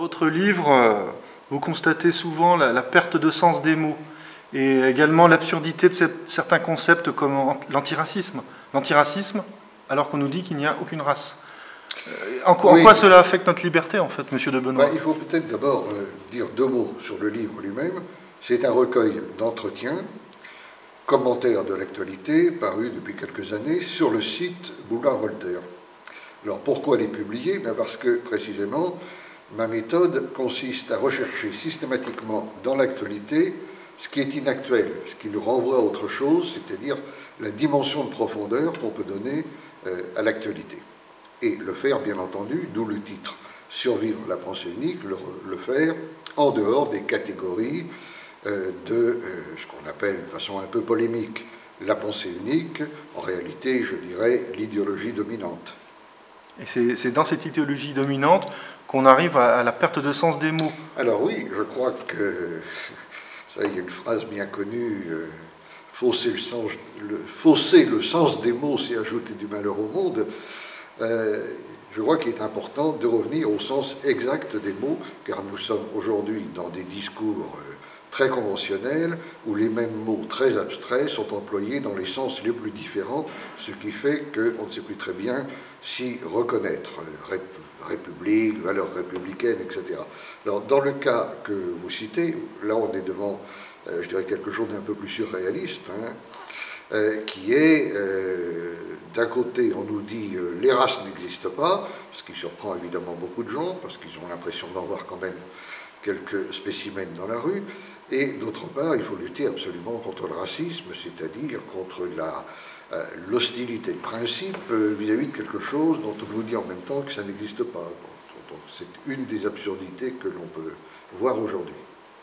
votre livre, vous constatez souvent la perte de sens des mots et également l'absurdité de certains concepts comme l'antiracisme. L'antiracisme, alors qu'on nous dit qu'il n'y a aucune race. En quoi cela affecte notre liberté, en fait, monsieur de Benoît? Il faut peut-être d'abord dire deux mots sur le livre lui-même. C'est un recueil d'entretiens, commentaires de l'actualité, paru depuis quelques années sur le site Boulevard Voltaire. Alors pourquoi les publier? Parce que, précisément, ma méthode consiste à rechercher systématiquement dans l'actualité ce qui est inactuel, ce qui nous renvoie à autre chose, c'est-à-dire la dimension de profondeur qu'on peut donner à l'actualité. Et le faire, bien entendu, d'où le titre, survivre la pensée unique, le faire en dehors des catégories de ce qu'on appelle de façon un peu polémique la pensée unique, en réalité, je dirais, l'idéologie dominante. Et c'est dans cette idéologie dominante qu'on arrive à la perte de sens des mots. Alors oui, je crois que, ça, il y a une phrase bien connue, fausser le sens des mots, c'est ajouter du malheur au monde. Je crois qu'il est important de revenir au sens exact des mots, car nous sommes aujourd'hui dans des discours très conventionnels, où les mêmes mots très abstraits sont employés dans les sens les plus différents, ce qui fait qu'on ne sait plus très bien si reconnaître république, valeurs républicaines, etc. Alors, dans le cas que vous citez, là on est devant, je dirais, quelque chose d'un peu plus surréaliste, qui est, d'un côté, on nous dit les races n'existent pas, ce qui surprend évidemment beaucoup de gens, parce qu'ils ont l'impression d'en voir quand même quelques spécimens dans la rue, et d'autre part, il faut lutter absolument contre le racisme, c'est-à-dire contre l'hostilité de principe vis-à-vis de quelque chose dont on nous dit en même temps que ça n'existe pas. Donc, c'est une des absurdités que l'on peut voir aujourd'hui.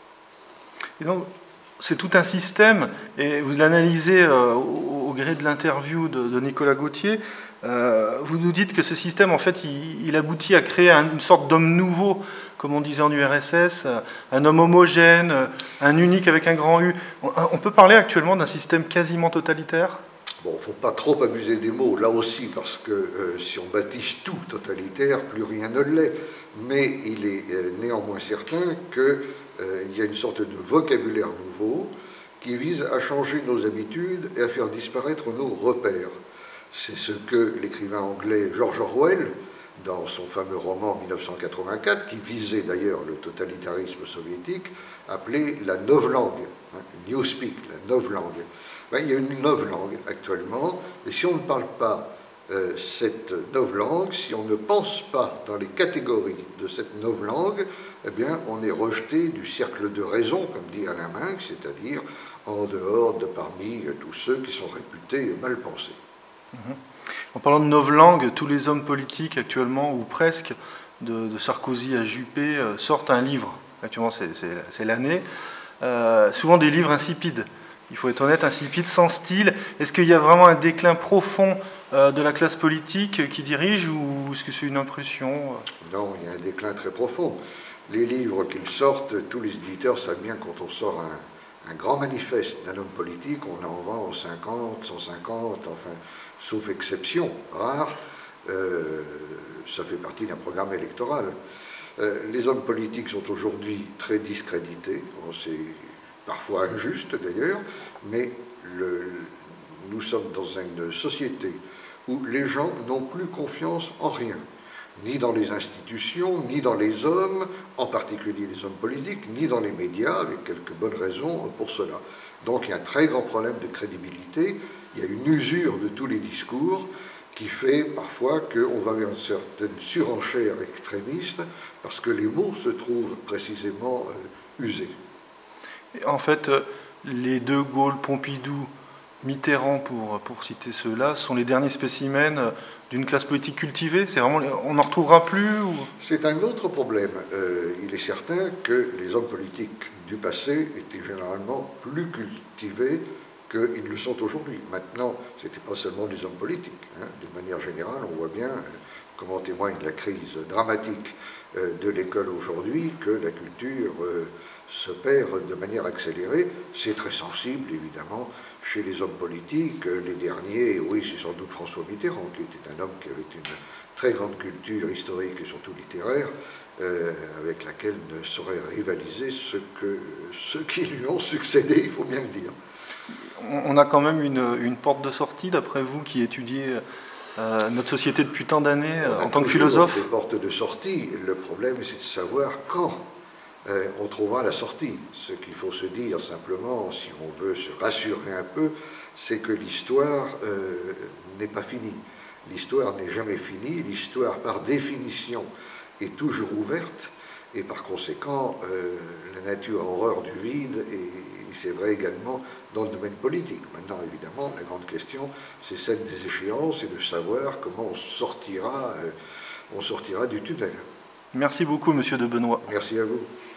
Et donc, c'est tout un système, et vous l'analysez au gré de l'interview de Nicolas Gauthier. Vous nous dites que ce système, en fait, il aboutit à créer une sorte d'homme nouveau, comme on disait en URSS, un homme homogène, un unique avec un grand U. On peut parler actuellement d'un système quasiment totalitaire? Bon, il ne faut pas trop abuser des mots, là aussi, parce que si on baptise tout totalitaire, plus rien ne l'est. Mais il est néanmoins certain qu'il y a une sorte de vocabulaire nouveau qui vise à changer nos habitudes et à faire disparaître nos repères. C'est ce que l'écrivain anglais George Orwell, dans son fameux roman 1984, qui visait d'ailleurs le totalitarisme soviétique, appelait la novlangue, Newspeak, la novlangue. Il y a une novlangue actuellement, et si on ne parle pas cette novlangue, si on ne pense pas dans les catégories de cette novlangue, eh bien, on est rejeté du cercle de raison, comme dit Alain Minc, c'est-à-dire en dehors de parmi tous ceux qui sont réputés mal pensés. En parlant de novlangue, tous les hommes politiques actuellement, ou presque, de Sarkozy à Juppé, sortent un livre. Actuellement, c'est l'année. Souvent des livres insipides. Il faut être honnête, insipides, sans style. Est-ce qu'il y a vraiment un déclin profond de la classe politique qui dirige, ou est-ce que c'est une impression? Non, il y a un déclin très profond. Les livres qu'ils sortent, tous les éditeurs savent bien quand on sort un grand manifeste d'un homme politique, on en vend 50, 150, enfin, sauf exception rare, ça fait partie d'un programme électoral. Les hommes politiques sont aujourd'hui très discrédités, c'est parfois injuste d'ailleurs, mais nous sommes dans une société où les gens n'ont plus confiance en rien, ni dans les institutions, ni dans les hommes, en particulier les hommes politiques, ni dans les médias, avec quelques bonnes raisons pour cela. Donc il y a un très grand problème de crédibilité, il y a une usure de tous les discours qui fait parfois qu'on va vers une certaine surenchère extrémiste parce que les mots se trouvent précisément usés. En fait, les De Gaulle, Pompidou, Mitterrand, pour citer ceux-là, sont les derniers spécimens d'une classe politique cultivée. C'est vraiment, on n'en retrouvera plus ou... C'est un autre problème. Il est certain que les hommes politiques du passé étaient généralement plus cultivés qu'ils le sont aujourd'hui. Maintenant, ce n'était pas seulement les hommes politiques. De manière générale, on voit bien, comme en témoigne la crise dramatique de l'école aujourd'hui, que la culture se perd de manière accélérée. C'est très sensible, évidemment, chez les hommes politiques. Les derniers, oui, c'est sans doute François Mitterrand, qui était un homme qui avait une très grande culture historique et surtout littéraire, avec laquelle ne saurait rivaliser ceux qui lui ont succédé, il faut bien le dire. On a quand même une porte de sortie, d'après vous, qui étudiez notre société depuis tant d'années en tant que philosophe. Des portes de sortie. Le problème, c'est de savoir quand on trouvera la sortie. Ce qu'il faut se dire simplement, si on veut se rassurer un peu, c'est que l'histoire n'est pas finie. L'histoire n'est jamais finie. L'histoire, par définition, est toujours ouverte. Et par conséquent, la nature a horreur du vide, et c'est vrai également dans le domaine politique. Maintenant, évidemment, la grande question, c'est celle des échéances et de savoir comment on sortira du tunnel. Merci beaucoup, Monsieur de Benoist. Merci à vous.